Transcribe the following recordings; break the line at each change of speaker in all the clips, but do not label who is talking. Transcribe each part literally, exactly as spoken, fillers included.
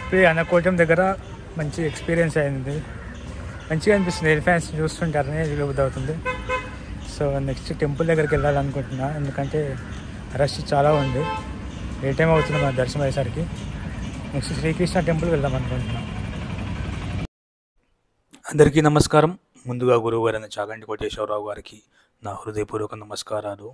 చెప్పి అన్నకోటం దగ్గర మంచి ఎక్స్పీరియన్స్ అయింది, మంచిగా అనిపిస్తుంది. ఎలిఫెంట్స్ చూస్తుంటారని విలువద్దు అవుతుంది. సో నెక్స్ట్ టెంపుల్ దగ్గరికి వెళ్ళాలనుకుంటున్నా, ఎందుకంటే రష్ చాలా ఉంది. ఏ టైం అవుతుంది మన దర్శనం అయ్యేసరికి. నెక్స్ట్ శ్రీకృష్ణ టెంపుల్ వెళ్దాం అనుకుంటున్నాం.
అందరికీ నమస్కారం. ముందుగా గురువు గారైన చాగంటి కోటేశ్వరరావు గారికి నా హృదయపూర్వక నమస్కారాలు.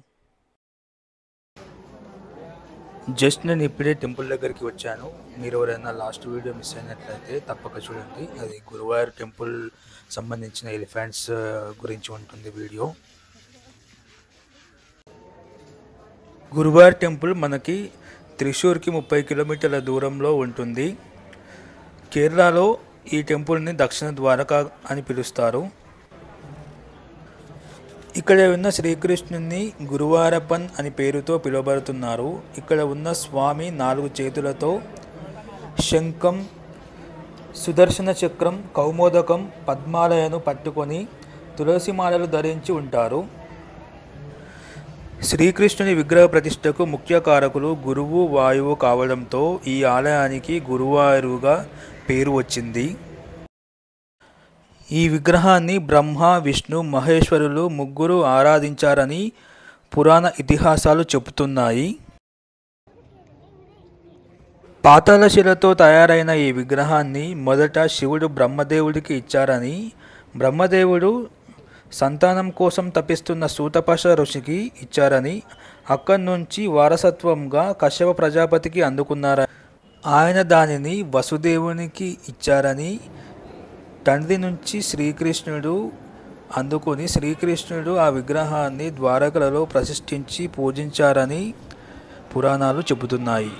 జస్ట్ నేను ఇప్పుడే టెంపుల్ దగ్గరికి వచ్చాను. మీరు ఎవరైనా లాస్ట్ వీడియో మిస్ అయినట్లయితే తప్పక చూడండి. అది గురువాయూర్ టెంపుల్ సంబంధించిన ఎలిఫెంట్స్ గురించి ఉంటుంది వీడియో. గురువాయూర్ టెంపుల్ మనకి త్రిశూర్కి ముప్పై కిలోమీటర్ల దూరంలో ఉంటుంది. కేరళలో ఈ టెంపుల్ని దక్షిణ ద్వారకా అని పిలుస్తారు. ఇక్కడ ఉన్న శ్రీకృష్ణుని గురువారప్పన్ అని పేరుతో పిలువబడుతున్నారు. ఇక్కడ ఉన్న స్వామి నాలుగు చేతులతో శంఖం, సుదర్శన చక్రం, కౌమోదకం, పద్మాలయను పట్టుకొని తులసిమాలలు ధరించి ఉంటారు. శ్రీకృష్ణుని విగ్రహ ప్రతిష్టకు ముఖ్య కారకులు గురువు వాయువు కావడంతో ఈ ఆలయానికి గురువాయూరుగా పేరు వచ్చింది. ఈ విగ్రహాన్ని బ్రహ్మ, విష్ణు, మహేశ్వరులు ముగ్గురు ఆరాధించారని పురాణ ఇతిహాసాలు చెబుతున్నాయి. పాతాళశిలతో తయారైన ఈ విగ్రహాన్ని మొదట శివుడు బ్రహ్మదేవుడికి ఇచ్చారని, బ్రహ్మదేవుడు సంతానం కోసం తపిస్తున్న సూతపశ ఋషికి ఇచ్చారని, అక్కడి నుంచి వారసత్వంగా కశ్యప ప్రజాపతికి అందుకున్నారని, ఆయన దానిని వసుదేవునికి ఇచ్చారని, తండ్రి నుంచి శ్రీకృష్ణుడు అందుకుని శ్రీకృష్ణుడు ఆ విగ్రహాన్ని ద్వారకలలో ప్రతిష్ఠించి పూజించారని పురాణాలు చెబుతున్నాయి.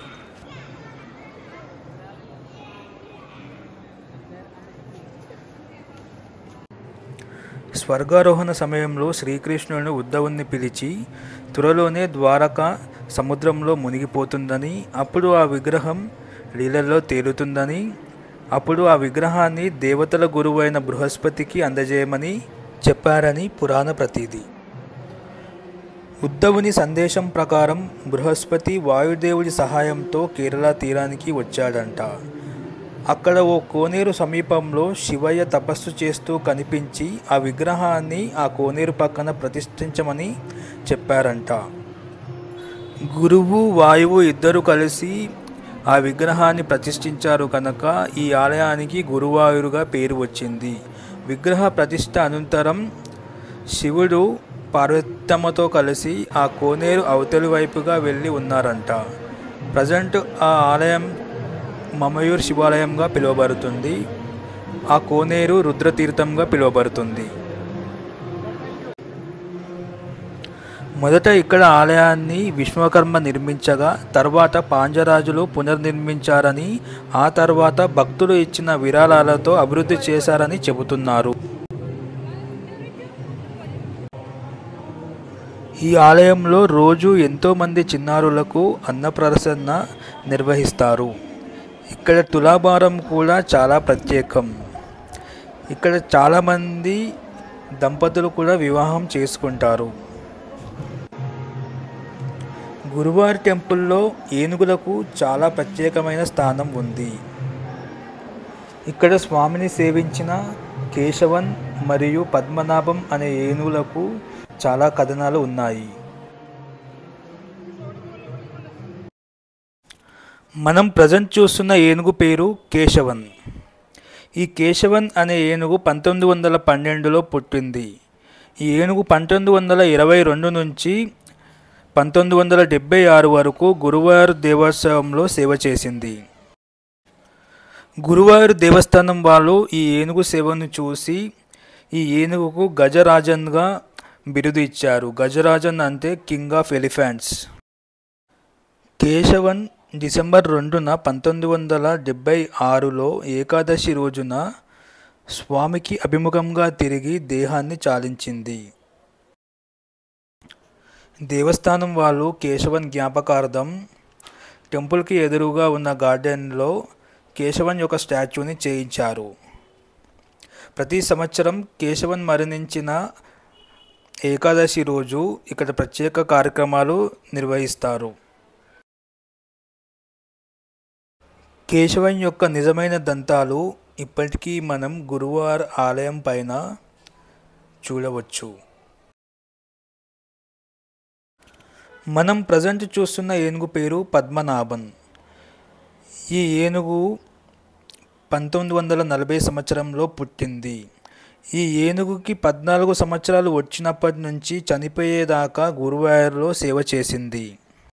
స్వర్గారోహణ సమయంలో శ్రీకృష్ణుడు ఉద్ధవుణ్ణి పిలిచి త్వరలోనే ద్వారక సముద్రంలో మునిగిపోతుందని, అప్పుడు ఆ విగ్రహం నీళ్ళల్లో తేలుతుందని, అప్పుడు ఆ విగ్రహాన్ని దేవతల గురువైన బృహస్పతికి అందజేయమని చెప్పారని పురాణ ప్రతీది. ఉద్ధవుని సందేశం ప్రకారం బృహస్పతి వాయుదేవుడి సహాయంతో కేరళ తీరానికి వచ్చాడంట. అక్కడ ఓ కోనేరు సమీపంలో శివయ్య తపస్సు చేస్తూ కనిపించి ఆ విగ్రహాన్ని ఆ కోనేరు పక్కన ప్రతిష్ఠించమని చెప్పారంట. గురువు వాయువు ఇద్దరు కలిసి ఆ విగ్రహాన్ని ప్రతిష్ఠించారు కనుక ఈ ఆలయానికి గురువాయూరుగా పేరు వచ్చింది. విగ్రహ ప్రతిష్ఠ అనంతరం శివుడు పార్వతమ్మతో కలిసి ఆ కోనేరు అవతలి వైపుగా వెళ్ళి ఉన్నారంట. ప్రజెంట్ ఆ ఆలయం మమయూర్ శివాలయంగా పిలువబడుతుంది. ఆ కోనేరు రుద్రతీర్థంగా పిలువబడుతుంది. మొదట ఇక్కడ ఆలయాన్ని విశ్వకర్మ నిర్మించగా తర్వాత పాండ్యరాజులు పునర్నిర్మించారని, ఆ తర్వాత భక్తులు ఇచ్చిన విరాళాలతో అభివృద్ధి చేశారని చెబుతున్నారు. ఈ ఆలయంలో రోజు ఎంతోమంది చిన్నారులకు అన్నప్రసన్న నిర్వహిస్తారు. ఇక్కడ తులాభారం కూడా చాలా ప్రత్యేకం. ఇక్కడ చాలామంది దంపతులు కూడా వివాహం చేసుకుంటారు. గురువాయూర్ టెంపుల్లో ఏనుగులకు చాలా ప్రత్యేకమైన స్థానం ఉంది. ఇక్కడ స్వామిని సేవించిన కేశవన్ మరియు పద్మనాభం అనే ఏనుగులకు చాలా కథనాలు ఉన్నాయి. మనం ప్రజెంట్ చూస్తున్న ఏనుగు పేరు కేశవన్. ఈ కేశవన్ అనే ఏనుగు పంతొమ్మిది వందల పన్నెండులో పుట్టింది. ఈ ఏనుగు పంతొమ్మిది వందల ఇరవై రెండు నుంచి పంతొమ్మిది వందల డెబ్బై ఆరు వరకు గురువాయూర్ దేవోత్సవంలో సేవ చేసింది. గురువాయూర్ దేవస్థానం వాళ్ళు ఈ ఏనుగు సేవను చూసి ఈ ఏనుగుకు గజరాజన్గా బిరుదు ఇచ్చారు. గజరాజన్ అంటే king of elephants. Keshavan December రెండున పంతొమ్మిది వందల డెబ్బై ఆరులో ఏకాదశి రోజున స్వామికి అభిముఖంగా తిరిగి దేహాన్ని చాలించింది. దేవస్థానం వాళ్ళు కేశవన్ జ్ఞాపకార్థం టెంపుల్కి ఎదురుగా ఉన్న గార్డెన్లో కేశవన్ యొక్క స్టాచ్యూని చేయించారు. ప్రతి సంవత్సరం కేశవన్ మరణించిన ఏకాదశి రోజు ఇక్కడ ప్రత్యేక కార్యక్రమాలు నిర్వహిస్తారు. కేశవం యొక్క నిజమైన దంతాలు ఇప్పటికీ మనం గురువార్ ఆలయం పైన చూడవచ్చు. మనం ప్రజెంట్ చూస్తున్న ఏనుగు పేరు పద్మనాభన్. ఈ ఏనుగు పంతొమ్మిది వందల నలభై సంవత్సరంలో పుట్టింది. ఈ ఏనుగుకి పద్నాలుగు సంవత్సరాలు వచ్చినప్పటి నుంచి చనిపోయేదాకా గురువాయూర్లో సేవ చేసింది.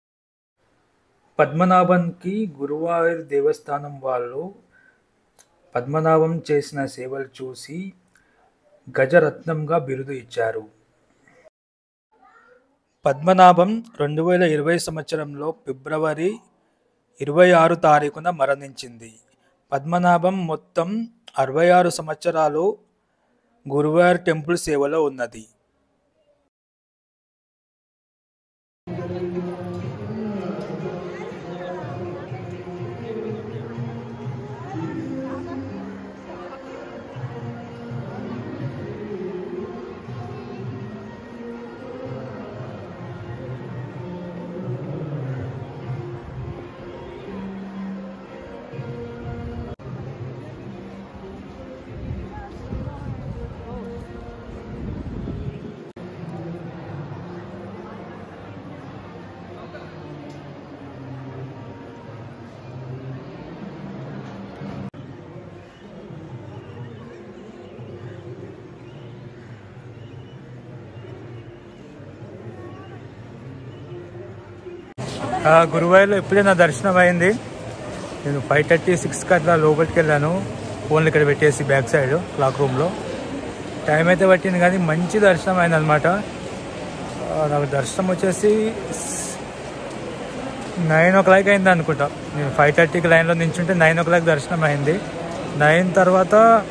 పద్మనాభన్కి గురువాయూర్ దేవస్థానం వాళ్ళు పద్మనాభం చేసిన సేవలు చూసి గజరత్నంగా బిరుదు ఇచ్చారు. పద్మనాభం రెండు వేల ఇరవై సంవత్సరంలో ఫిబ్రవరి ఇరవై ఆరు తారీఖున మరణించింది. పద్మనాభం మొత్తం అరవై ఆరు సంవత్సరాలు గురువాయూర్ టెంపుల్ సేవలో ఉన్నది.
గురువాయూర్లో ఎప్పుడే నా దర్శనం అయింది. నేను ఫైవ్ థర్టీ సిక్స్కి అట్లా లోపలికి వెళ్ళాను. ఫోన్లు ఇక్కడ పెట్టేసి బ్యాక్ సైడ్ క్లాక్ రూమ్లో టైం అయితే పట్టింది, కానీ మంచి దర్శనం అయింది అనమాట. నాకు దర్శనం వచ్చేసి నైన్ ఓ క్లాక్ అయింది అనుకుంటా. నేను ఫైవ్ థర్టీకి లైన్లో నించుంటే నైన్ ఓ క్లాక్ దర్శనం అయింది. నైన్ తర్వాత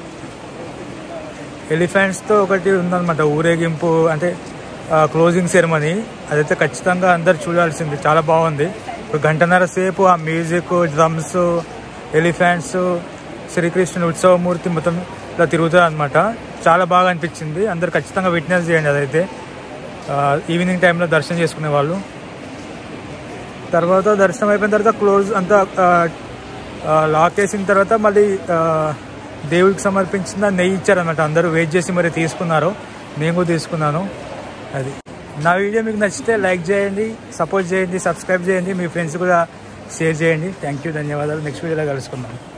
ఎలిఫెంట్స్తో ఒకటి ఉందన్నమాట ఊరేగింపు, అంటే క్లోజింగ్ సెరమనీ. అదైతే ఖచ్చితంగా అందరు చూడాల్సింది, చాలా బాగుంది. ఇప్పుడు గంటన్నర సేపు ఆ మ్యూజిక్, డ్రమ్స్, ఎలిఫెంట్స్, శ్రీకృష్ణుని ఉత్సవమూర్తి మొత్తం ఇలా తిరుగుతుంది అనమాట. చాలా బాగా అనిపించింది. అందరు ఖచ్చితంగా విట్నెస్ చేయండి. అదైతే ఈవినింగ్ టైంలో దర్శనం చేసుకునే వాళ్ళు. తర్వాత దర్శనం అయిపోయిన తర్వాత క్లోజ్ అంతా లాక్ వేసిన తర్వాత మళ్ళీ దేవుడికి సంబంధించిన నెయ్యి ఇచ్చారనమాట. అందరూ వెయిట్ చేసి మరి తీసుకున్నారు, నేను కూడా తీసుకున్నాను. అది నా వీడియో మీకు నచ్చితే లైక్ చేయండి, సపోర్ట్ చేయండి, సబ్స్క్రైబ్ చేయండి, మీ ఫ్రెండ్స్ కూడా షేర్ చేయండి. థ్యాంక్ యూ, ధన్యవాదాలు. నెక్స్ట్ వీడియోలో కలుసుకుందాం.